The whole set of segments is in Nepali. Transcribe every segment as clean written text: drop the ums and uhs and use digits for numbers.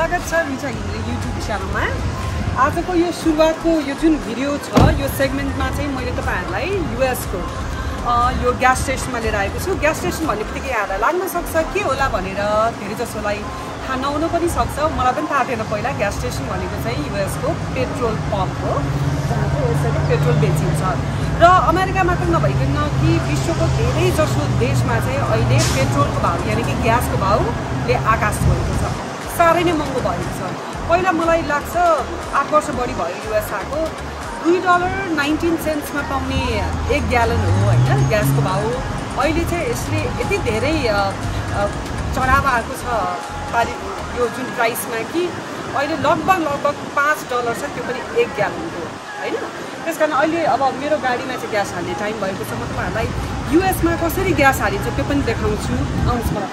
स्वागत छ रिचा घिमिरे युट्युब च्यानलमा। आजको यो सुरुवातको यो जुन भिडियो छ यो सेगमेन्टमा चाहिँ मैले तपाईहरुलाई युएसको यो ग्यास स्टेसनमा लिएर आएको छु। ग्यास स्टेसन भन्ने बित्तिकै याद लाग्न सक्छ के होला भनेर धेरै जसोलाई थाहा नहुन पनि सक्छ। मलाई पनि थाहा थिएन पहिला ग्यास स्टेसन भनेको चाहिँ युएसको पेट्रोल पम्प हो जहाँ चाहिँ यसरी पेट्रोल बेचिन्छ। र अमेरिका मात्र नभइकन कि विश्वको धेरै जसो देशमा चाहिँ अहिले पेट्रोलको भाउ यानि कि ग्यासको भाउले आकाश छोएको छ। साह्रै नै महँगो भएको छ। पहिला मलाई लाग्छ 8 वर्ष बढी भयो युएस आएको $2.19 मा पाउने 1 ग्यालन हो हैन ग्यासको भाउ। अहिले चाहिँ यसले यति धेरै चढाव आएको छ यो जुन प्राइसमा कि अहिले लगभग $5 छ त्यो पनि 1 ग्यालनको हैन। त्यसकारण अहिले अब मेरो गाडीमा चाहिँ ग्यास हाल्ने टाइम भएको छ। म तपाईहरुलाई युएसमा कसरी ग्यास हालिन्छ त्यो पनि देखाउँछु। आउनुस् मलाई।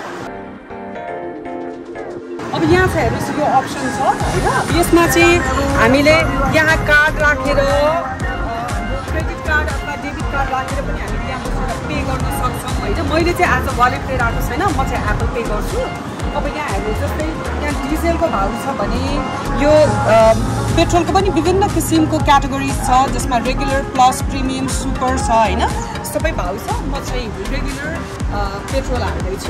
अब यहाँ चाहिँ हेर्नुस् यो अप्सन छ हैन। यसमा चाहिँ हामीले यहाँ कार्ड राखेर क्रेडिट कार्ड अथवा डेबिट कार्ड राखेर पनि हामीले यहाँ बसेर पे गर्न सक्छौँ हैन। मैले चाहिँ आज वालेट पे राखेको छैन, म चाहिँ एप्पल पे गर्छु। अब यहाँ हेर्नुहोस् जस्तै यहाँ डिजेलको भाउ छ भने यो पेट्रोलको पनि विभिन्न किसिमको क्याटेगोरिज छ जसमा रेगुलर प्लस प्रिमियम सुपर छ हैन। सबै भाउ छ। म चाहिँ रेगुलर पेट्रोल हाल्दैछु।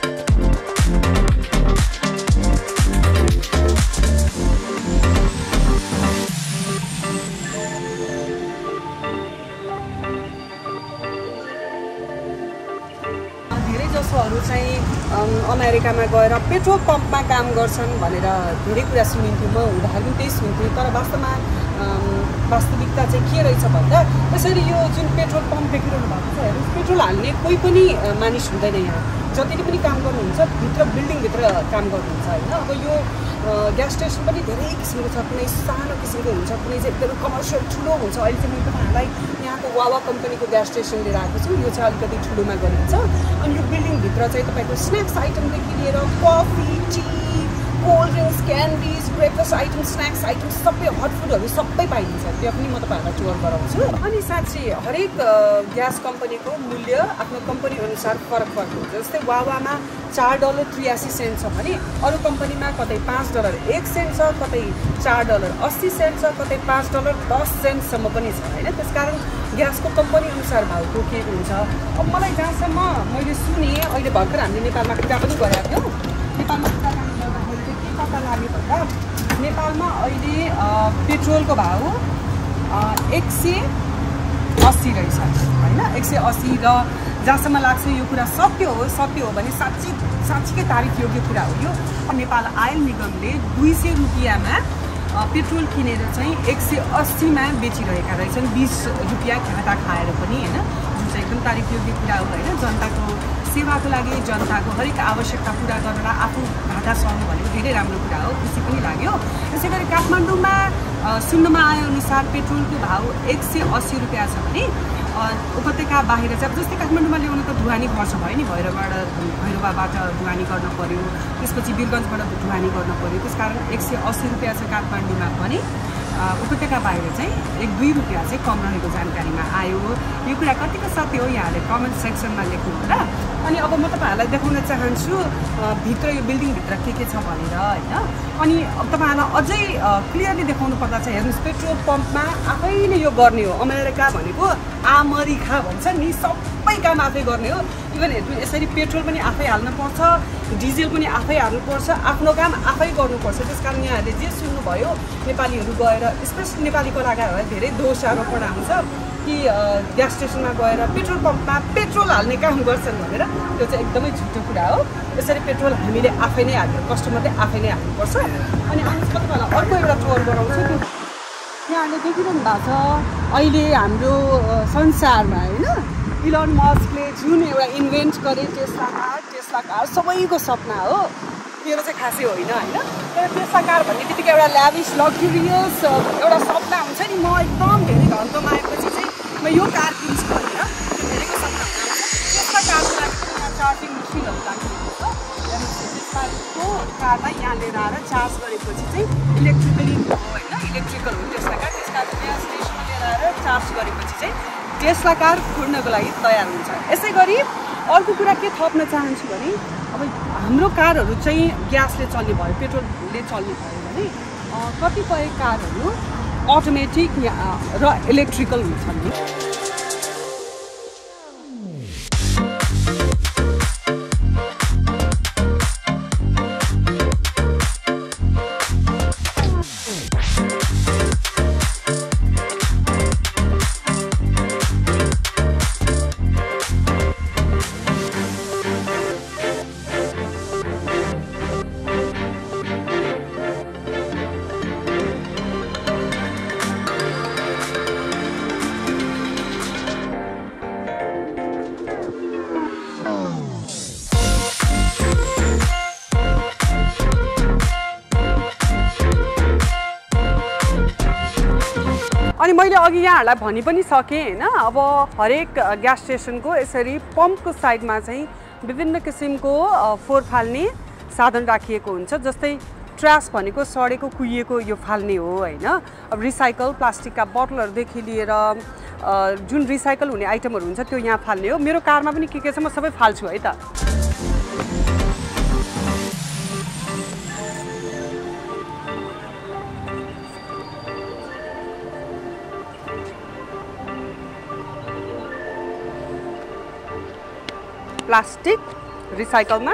जसोहरू चाहिँ अमेरिकामा गएर पेट्रोल पम्पमा काम गर्छन् भनेर धेरै कुरा सुनिन्थ्यो। म हुँदाखेरि पनि त्यही सुन्थेँ। तर वास्तविकता चाहिँ के रहेछ भन्दा यसरी यो जुन पेट्रोल पम्प देखिरहनु भएको छ हेर्नुहोस् पेट्रोल हाल्ने कोही पनि मानिस हुँदैन यहाँ। जतिले पनि काम गर्नुहुन्छ भित्र बिल्डिङभित्र काम गर्नुहुन्छ होइन। अब यो ग्यास स्टेसन पनि धेरै किसिमको छ। कुनै सानो किसिमको हुन्छ, कुनै चाहिँ एकदमै कमर्सियल ठुलो हुन्छ। अहिले चाहिँ मैले तपाईँहरूलाई यहाँको वावा कम्पनीको ग्यास स्टेसन लिएर आएको छु। यो चाहिँ अलिकति ठुलोमा गरिन्छ। अनि यो बिल्डिङभित्र चाहिँ तपाईँको स्न्याक्स आइटमदेखि लिएर coffee, tea, cold drinks, candies, breakfast item, snacks item सबै हट फुडहरू सबै पाइन्छ। त्यो पनि म तपाईँहरूलाई टुर गराउँछु। अनि साँच्चै हरेक ग्यास कम्पनीको मूल्य आफ्नो कम्पनी अनुसार फरक हुन्छ। जस्तै वावामा $4.83 छ भने अरू कम्पनीमा कतै $5.01 छ, कतै $4.80 छ, कतै $5.10 सम्म पनि छ होइन। त्यसकारण ग्यासको कम्पनी अनुसार भाउ तोकिएको हुन्छ। अब मलाई जहाँसम्म मैले सुने अहिले भर्खर हामीले नेपालमा कुरा पनि गरेका थियौँ। नेपालमा कुरा गर्दाखेरि चाहिँ के पत्ता लाग्यो भन्दा नेपालमा अहिले पेट्रोलको भाउ 180 रहेछ होइन। 180 र जहाँसम्म लाग्छ यो कुरा सत्य हो भने साँच्चीकै तारिफ योग्य कुरा हो यो। नेपाल आयल निगमले 200 रुपियाँमा पेट्रोल किनेर चाहिँ 180 मा बेचिरहेका रहेछन्। 20 रुपियाँ घाटा खाएर पनि होइन, जुन चाहिँ एकदम तारिफ योग्य कुरा हो होइन। जनताको सेवाको लागि जनताको हरेक आवश्यकता पुरा गरेर आफू घाटा सर्नु भनेको धेरै राम्रो कुरा हो, खुसी पनि लाग्यो। त्यसै गरी काठमाडौँमा सुन्नमा आएअनुसार पेट्रोलको भाउ 180 रुपियाँ छ भने उपत्यका बाहिर चाहिँ जस्तै काठमाडौँमा ल्याउनु त ढुवानी खर्च भयो नि। भैरवाबाट ढुवानी गर्न पर्यो, त्यसपछि वीरगन्जबाट ढुवानी गर्न पर्यो। त्यसकारण 180 रुपियाँ छ काठमाडौँमा पनि। उपत्यका बाहिर चाहिँ 1-2 रुपियाँ चाहिँ कम रहेको जानकारीमा आयो। यो कुरा कतिको सत्य हो यहाँले कमेन्ट सेक्सनमा लेख्नु होला। अनि अब म तपाईँहरूलाई देखाउन चाहन्छु भित्र यो बिल्डिङभित्र के छ भनेर होइन। अनि अब तपाईँहरूलाई अझै क्लियरली देखाउनु पर्दा चाहिँ हेर्नुहोस् पेट्रोल पम्पमा आफैले यो गर्ने हो। अमेरिका भनेको अमेरिका भन्छ नि, सबै काम आफै गर्ने हो। इभन हेर्नु यसरी पेट्रोल पनि आफै हाल्नुपर्छ, डिजेल पनि आफै हाल्नुपर्छ, आफ्नो काम आफै गर्नुपर्छ। त्यसकारण यहाँहरूले जे सुन्नुभयो नेपालीहरू गएर स्पेसली नेपाली कलाकारहरूलाई धेरै दोष आरोपण आउँछ कि ग्यास स्टेसनमा गएर पेट्रोल पम्पमा पेट्रोल हाल्ने काम गर्छन् भनेर। त्यो चाहिँ एकदमै झुटो कुरा हो। यसरी पेट्रोल हामीले आफै नै हाल्नु, कस्टमरले आफै नै हाल्नुपर्छ। अनि तपाईँहरूलाई अर्को एउटा टुर गराउँछु। त्यो यहाँहरूले देखिरहनु भएको छ अहिले हाम्रो संसारमा होइन इलन मस्कले जुन एउटा इन्भेन्ट गरे टेस्ला कार सबैको सपना हो। मेरो चाहिँ खासै होइन होइन। तर टेस्ला कार भन्ने बित्तिकै एउटा ल्याभिस लग्जुरियस एउटा सपना हुन्छ नि। म एकदम धेरै घन्टामा आएपछि चाहिँ म यो कार किन्छु भनेर त्यो धेरैको सपना हुन्छ। टेस्ला कारको लागि यहाँ चार्जिङ मसिनहरू राखिएको छ। टेस्लाको कारलाई यहाँ लिएर आएर चार्ज गरेपछि चाहिँ इलेक्ट्रिकली हो होइन, इलेक्ट्रिकल हो टेस्ला कार। त्यस कारण यहाँ स्टेसनमा लिएर आएर चार्ज गरेपछि चाहिँ टेस्ला कार कुर्नको लागि तयार हुन्छ। यसै गरी अर्को कुरा के थप्न चाहन्छु भने अब हाम्रो कारहरू चाहिँ ग्यासले चल्ने भयो पेट्रोलले चल्ने भयो भने कतिपय कारहरू अटोमेटिक र इलेक्ट्रिकल हुन्छन् नि अनि मैले अघि यहाँहरूलाई भनि पनि सकेँ हैन अब हरेक ग्यास स्टेसनको यसरी पम्पको साइडमा चाहिँ विभिन्न किसिमको फोहोर फाल्ने साधन राखिएको हुन्छ जस्तै ट्र्यास भनेको सडेको कुहिएको यो फाल्ने हो हैन अब रिसाइकल प्लास्टिकका बोतलहरुदेखि लिएर जुन रिसाइकल हुने आइटमहरु हुन्छ त्यो यहाँ फाल्ने हो मेरो कारमा पनि के छ म सबै फाल्छु है त प्लास्टिक रिसाइकलमा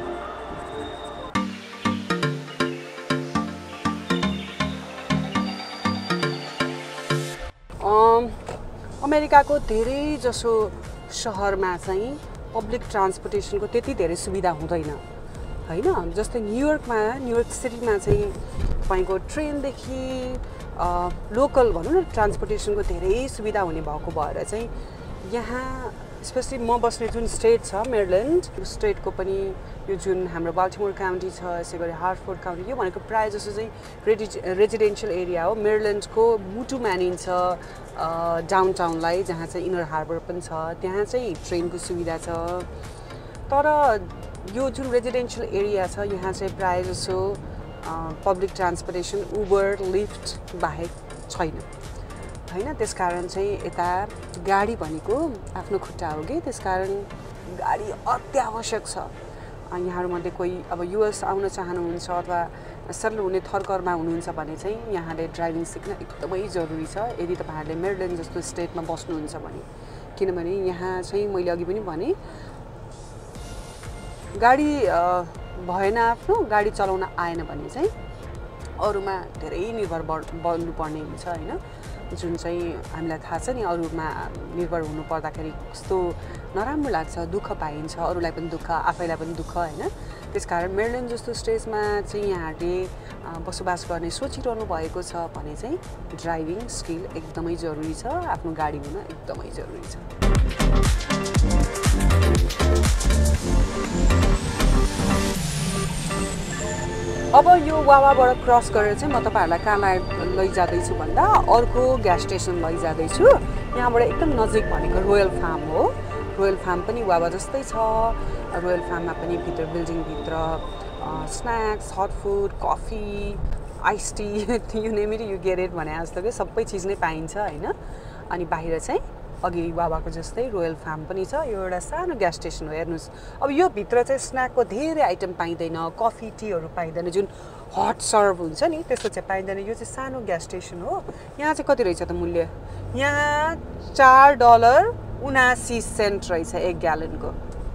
अमेरिकाको धेरै जसो शहरमा चाहिँ पब्लिक ट्रान्सपोर्टेसनको त्यति धेरै सुविधा हुँदैन हैन जस्तै न्युयोर्क सिटीमा चाहिँ तपाईको ट्रेनदेखि लोकल भनौं न ट्रान्सपोर्टेसनको धेरै सुविधा हुने भएको भएर चाहिँ यहाँ स्पेशली म बस्ने जुन स्टेट छ मेरील्यान्ड स्टेटको पनि यो जुन हाम्रो बाल्टिमोर काउन्टी छ यसैगरी हार्टफोर्ड काउन्टी यो भनेको प्राय जसो चाहिँ रेजिडेन्शियल एरिया हो मेरील्यान्डको मुटु मानिन्छ डाउनटाउनलाई जहाँ चाहिँ इनर हार्बर पनि छ त्यहाँ चाहिँ ट्रेनको सुविधा छ तर यो जुन रेजिडेन्शियल एरिया छ यहाँ चाहिँ प्राय जसो पब्लिक ट्रान्सपोर्टेसन उबर लिफ्ट बाहेक छैन हैन त्यसकारण चाहिँ यता गाडी भनेको आफ्नो खुट्टा हो के त्यसकारण गाडी अत्यावश्यक छ यहाँहरु मध्ये कोही अब युएस आउन चाहनुहुन्छ अथवा सेटल हुने थरकरमा हुनुहुन्छ भने चाहिँ यहाँले ड्राइभिङ सिक्न एकदमै जरुरी छ यदि तपाईहरुले मेरील्यान्ड जस्तो स्टेटमा बस्नुहुन्छ भने किनभने यहाँ चाहिँ मैले अघि पनि भने गाडी भएन आफ्नो गाडी चलाउन आएन भने चाहिँ अरुमा धेरै निर्भर बन्नु पर्ने हुन्छ हैन जुन चाहिँ हामीलाई थाहा छ नि अरुमा निर्भर हुनु पर्दाखेरि कस्तो नराम्रो लाग्छ दुःख पाइन्छ अरुलाई पनि दुःख आफैलाई पनि दुःख हैन त्यसकारण मेरील्यान्ड जस्तो स्टेटमा चाहिँ यहाँहरुले बसोबास गर्ने सोचिरहनु भएको छ भने चाहिँ ड्राइभिङ स्किल एकदमै जरुरी छ आफ्नो गाडी हुन एकदमै जरुरी छ अब यो वावाबाट क्रस गरेर चाहिँ म तपाईहरुलाई कहाँ लैजादै छु भन्दा अर्को ग्यास स्टेसन लैजादै छु यहाँबाट एकदम नजिक भनेको रोयल फार्म हो रोयल फार्म पनि वावा जस्तै छ रोयल फार्ममा पनि भित्र बिल्डिङ भित्र snacks hot food coffee ice tea you name it you get it भने जस्तो के सबै चीज नै पाइन्छ हैन अनि बाहिर चाहिँ अघि वावाको जस्तै रोयल फार्म पनि छ यो एउटा सानो ग्यास स्टेसन हो हेर्नुस् अब यो भित्र चाहिँ स्न्याकको धेरै आइटम पाइदैन कफी टीहरु पाइदैन जुन हट सर्भ हुन्छ नि त्यस्तो चाहिँ पाइदैन यो चाहिँ सानो ग्यास स्टेसन हो यहाँ चाहिँ कति रहेछ त मूल्य यहाँ $4.79 रहेछ 1 ग्यालनको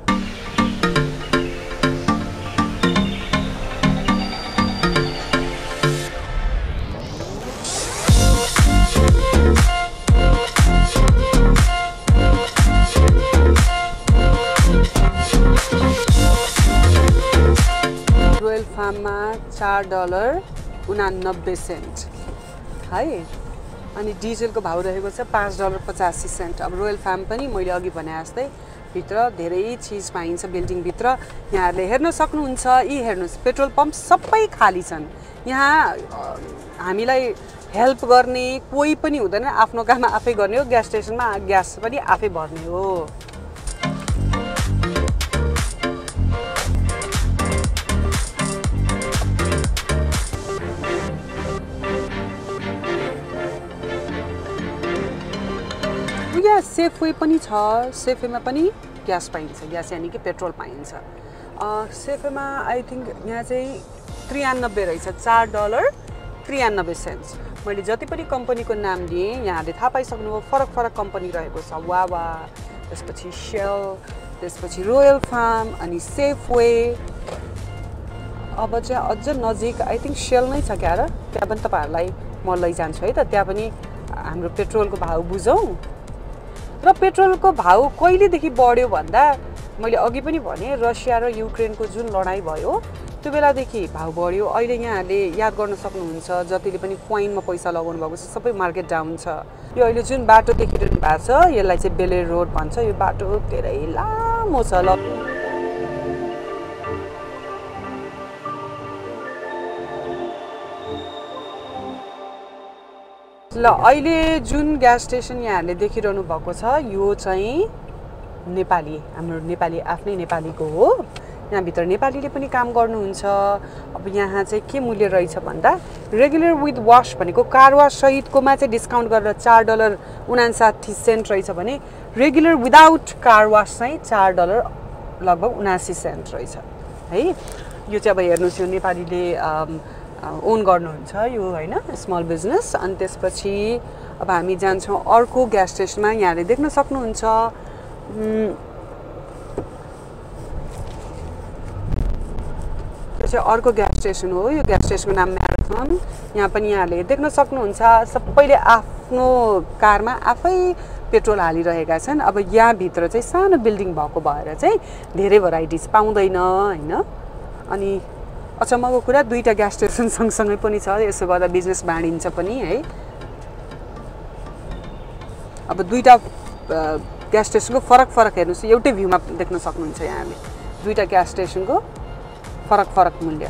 फार्ममा $4.89 है अनि डिजलको भाउ रहेको छ $5.85 अब रोयल फार्म पनि मैले अघि भने जस्तै भित्र धेरै चीज पाइन्छ बिल्डिङ भित्र यहाँहरुले हेर्न सक्नुहुन्छ यी हेर्नुस् पेट्रोल पम्प सबै खाली छन् यहाँ हामीलाई हेल्प गर्ने कोही पनि हुँदैन आफ्नो काम आफै गर्ने हो ग्यास स्टेसनमा ग्यास पनि आफै भर्ने हो सेफवे पनि छ सेफवेमा पनि ग्यास पाइन्छ ग्यास यानी कि पेट्रोल पाइन्छ सेफेमा आई थिंक यहाँ चाहिँ 93 रहेछ $4.93 मैले जति पनि कम्पनीको नाम दिएँ यहाँले थाहा पाइसक्नुभयो फरक कम्पनी रहेको छ वावा त्यसपछि शेल त्यसपछि रोयल फार्म अनि सेफवे अब चाहिँ अझ नजिक आई थिंक शेल नै छ क्या र त्यहाँ पनि तपाईहरुलाई म लैजान्छु है त त्यहाँ पनि हाम्रो पेट्रोलको भाउ बुझौं र पेट्रोलको भाउ कहिलेदेखि बढ्यो भन्दा मैले अघि पनि भने रसिया र युक्रेनको जुन लडाई भयो त्यो बेलादेखि भाउ बढ्यो अहिले यहाँले याद गर्न सक्नुहुन्छ जतिले पनि कोइनमा पैसा लगाउनु भएको छ सबै मार्केट डाउन छ यो अहिले जुन बाटो देखिरहनु भएको छ यसलाई चाहिँ बेलेर रोड भन्छ यो बाटो धेरै लामो छ ल अहिले जुन ग्यास स्टेसन यहाँले देखिरहनु भएको छ यो चाहिँ नेपाली हाम्रो नेपाली आफ्नै नेपालीको हो यहाँ भित्र नेपालीले पनि काम गर्नुहुन्छ अब यहाँ चाहिँ के मूल्य रहेछ भन्दा रेगुलर विथ वाश भनेको कार वाश सहितकोमा चाहिँ डिस्काउन्ट गरेर $4.59 रहेछ भने रेगुलर विदाउट कार वाश चाहिँ $4 लगभग 79 सेन्ट रहेछ है यो चाहिँ अब हेर्नुस् यो नेपालीले ओन गर्नुहुन्छ यो हैन स्मल बिजनेस अनि त्यसपछि अब हामी जान्छौं अर्को ग्यास स्टेसनमा यहाँले देख्न सक्नुहुन्छ यो चाहिँ अर्को ग्यास स्टेसन हो यो ग्यास स्टेसनको नाम म्याराथन यहाँ पनि यहाँले देख्न सक्नुहुन्छ सबैले आफ्नो कारमा आफै पेट्रोल हालिरहेका छन् अब यहाँ भित्र चाहिँ सानो बिल्डिङ भएको भएर चाहिँ धेरै भेराइटिज पाउँदैन हैन अनि अचम्मको कुरा दुईटा ग्यास स्टेसन सँगसँगै पनि छ यसो गर्दा बिजनेस बाँडिन्छ पनि है अब दुईटा ग्यास स्टेसनको फरक हेर्नुस् एउटै भ्यूमा देख्न सक्नुहुन्छ यहाँले दुईटा ग्यास स्टेसनको फरक मूल्य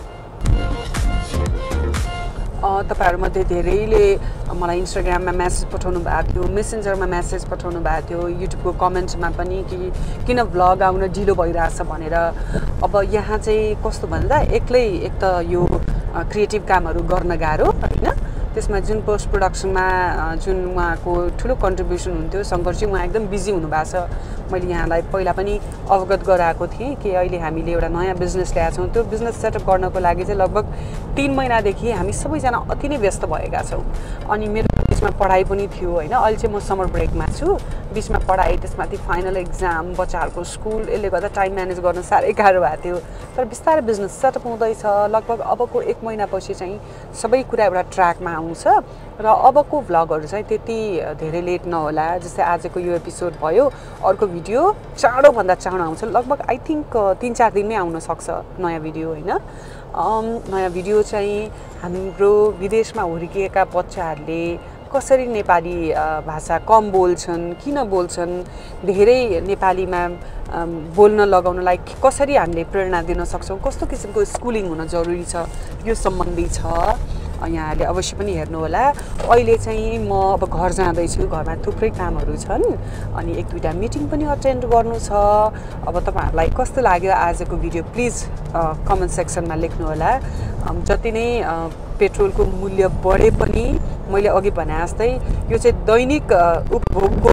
तपाईहरुमध्ये धेरैले मलाई इन्स्टाग्राममा मेसेज पठाउनु भएको थियो मेसेन्जरमा मेसेज पठाउनु भएको थियो युट्युबको कमेन्ट्समा पनि कि किन भ्लग आउन ढिलो भइराछ भनेर अब यहाँ चाहिँ कस्तो भन्दा एक्लै एक त यो क्रिएटिभ कामहरु गर्न गाह्रो हैन त्यसमा जुन पोस्ट प्रोडक्सनमा जुन उहाँको ठुलो कन्ट्रिब्युसन हुन्थ्यो शंकरजी उहाँ एकदम बिजी हुनुभएको छ मैले यहाँलाई पहिला पनि अवगत गराएको थिएँ कि अहिले हामीले एउटा नयाँ बिजनेस ल्याएको छौं त्यो बिजनेस सेटअप गर्नको लागि चाहिँ लगभग 3 महिनादेखि हामी सबैजना अति नै व्यस्त भएका छौं अनि मेरो बीचमा पढाइ पनि थियो हैन अहिले चाहिँ म समर ब्रेकमा छु बीचमा पढाइ त्यसमाथि फाइनल एक्जाम बच्चाहरुको स्कुल यसले गर्दा टाइम म्यानेज गर्न सारै गाह्रो भएको थियो तर बिस्तारै बिजनेस सेटअप हुँदैछ लगभग अबको 1 महिनापछि चाहिँ सबै कुरा एउटा ट्र्याकमा आउँछ र अबको भ्लगहरु चाहिँ त्यति धेरै लेट नहोला जस्तै आजको यो एपिसोड भयो अर्को भिडियो चाँडो भन्दा चाँडो आउँछ लगभग आई थिंक 3-4 दिनमै आउन सक्छ नयाँ भिडियो हैन नयाँ भिडियो चाहिँ हाम्रो विदेशमा हुर्किएका बच्चाहरुले कसरी नेपाली भाषा कम बोल्छन् किन बोल्छन् धेरै नेपालीमा बोल्न लगाउनलाई कसरी हामीले प्रेरणा दिन सक्छौं कस्तो किसिमको स्कुलिङ हुन जरुरी छ यो सम्बन्धी छ यहाँले अवश्य पनि हेर्नु होला अहिले चाहिँ म अब घर जाँदै छु घरमा थुप्रै कामहरु छन् अनि 1-2टा मिटिङ पनि अटेन्ड गर्नु छ अब तपाईहरुलाई कस्तो लाग्यो आजको भिडियो प्लिज कमेन्ट सेक्सनमा लेख्नु होला जति नै पेट्रोलको मूल्य बढे पनि मैले अघि भने जस्तै यो चाहिँ दैनिक उपभोगको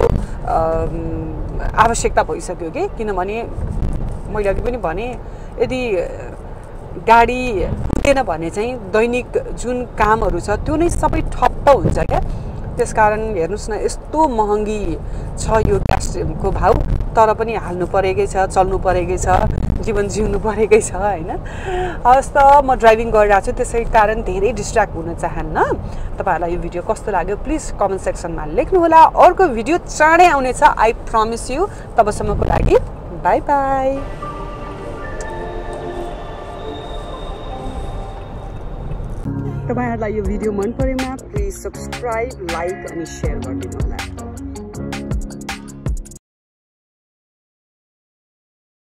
आवश्यकता भइसक्यो के किनभने मैले अघि पनि भने यदि गाडी पुगेन भने चाहिँ दैनिक जुन कामहरु छ त्यो नै सबै ठप्प हुन्छ के त्यसकारण हेर्नुस् न यस्तो महँगी छ यो ग्यासको भाउ तर पनि हाल्नु परेकै छ चल्नु परेकै छ जीवन जिउनु परेकै छ हैन हस् त म ड्राइभिङ गरिरहेको छु त्यसै कारण धेरै डिस्ट्र्याक्ट हुन चाहन्न तपाईहरुलाई यो भिडियो कस्तो लाग्यो प्लिज कमेन्ट सेक्सनमा लेख्नु होला अर्को भिडियो चाँडै आउने छ आई प्रमिस यु तबसम्मको लागि बाइ बाइ तपाईहरुलाई यो भिडियो मन परेमा प्लिज सब्स्क्राइब लाइक अनि शेयर गरिदिनु होला